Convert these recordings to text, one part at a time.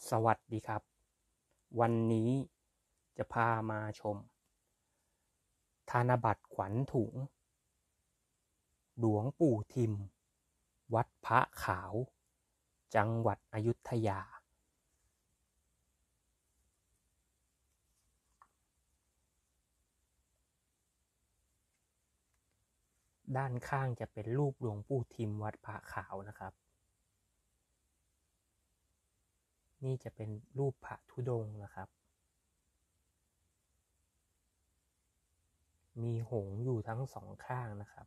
สวัสดีครับวันนี้จะพามาชมธนบัตรขวัญถุงหลวงปู่ทิมวัดพระขาวจังหวัดอยุธยาด้านข้างจะเป็นรูปหลวงปู่ทิมวัดพระขาวนะครับนี่จะเป็นรูปพระธุดงค์นะครับมีหงส์อยู่ทั้งสองข้างนะครับ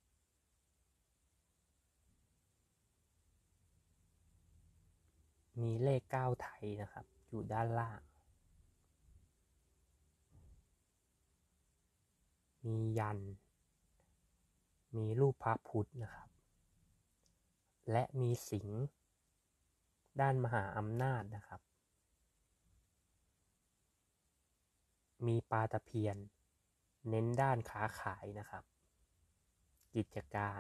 มีเลข9ไทยนะครับอยู่ด้านล่างมียันมีรูปพระพุทธนะครับและมีสิงห์ด้านมหาอำนาจนะครับมีปลาตะเพียนเน้นด้านค้าขายนะครับกิจการ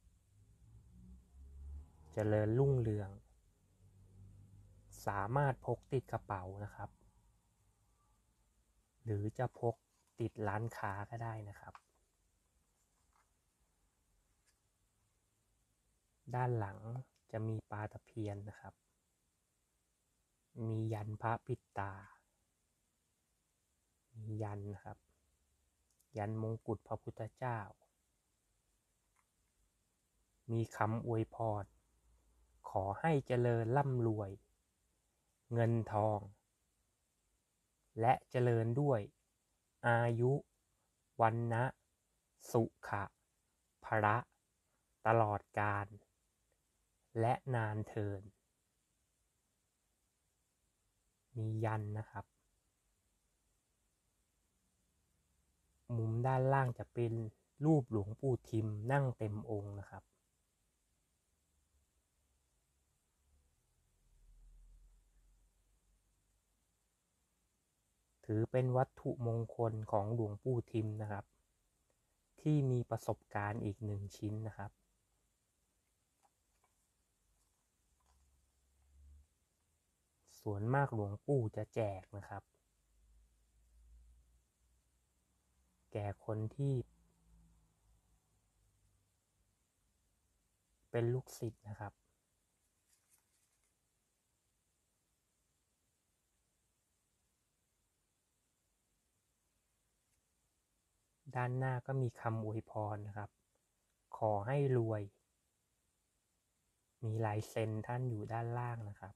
เจริญรุ่งเรืองสามารถพกติดกระเป๋านะครับหรือจะพกติดร้านค้าก็ได้นะครับด้านหลังจะมีปลาตะเพียนนะครับมียันพระปิดตามียันนะครับยันมงกุฎพระพุทธเจ้ามีคำอวยพรขอให้เจริญร่ำรวยเงินทองและเจริญด้วยอายุวันนะสุขะภระตลอดกาลและนานเทินมียันนะครับมุมด้านล่างจะเป็นรูปหลวงปู่ทิมนั่งเต็มองค์นะครับถือเป็นวัตถุมงคลของหลวงปู่ทิมนะครับที่มีประสบการณ์อีก1ชิ้นนะครับส่วนมากหลวงปู่จะแจกนะครับแก่คนที่เป็นลูกศิษย์นะครับด้านหน้าก็มีคำอวยพรนะครับขอให้รวยมีลายเซ็นท่านอยู่ด้านล่างนะครับ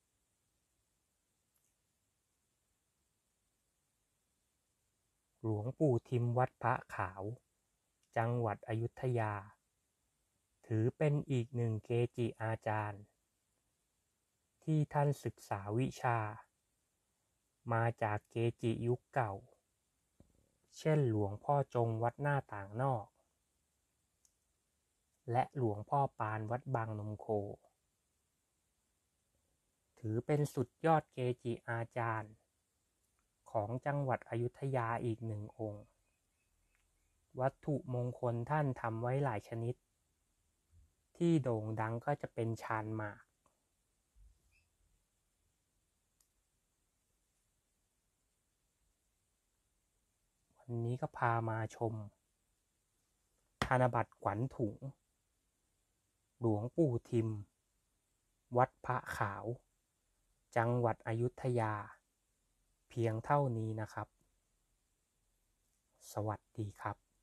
หลวงปู่ทิมวัดพระขาวจังหวัดอยุธยาถือเป็นอีกหนึ่งเกจิอาจารย์ที่ท่านศึกษาวิชามาจากเกจิยุคเก่าเช่นหลวงพ่อจงวัดหน้าต่างนอกและหลวงพ่อปานวัดบางนมโคถือเป็นสุดยอดเกจิอาจารย์ของจังหวัดอยุธยาอีก1 องค์วัตถุมงคลท่านทำไว้หลายชนิดที่โด่งดังก็จะเป็นชานหมากวันนี้ก็พามาชมธนบัตรขวัญถุงหลวงปู่ทิมวัดพระขาวจังหวัดอยุธยาเพียงเท่านี้นะครับสวัสดีครับ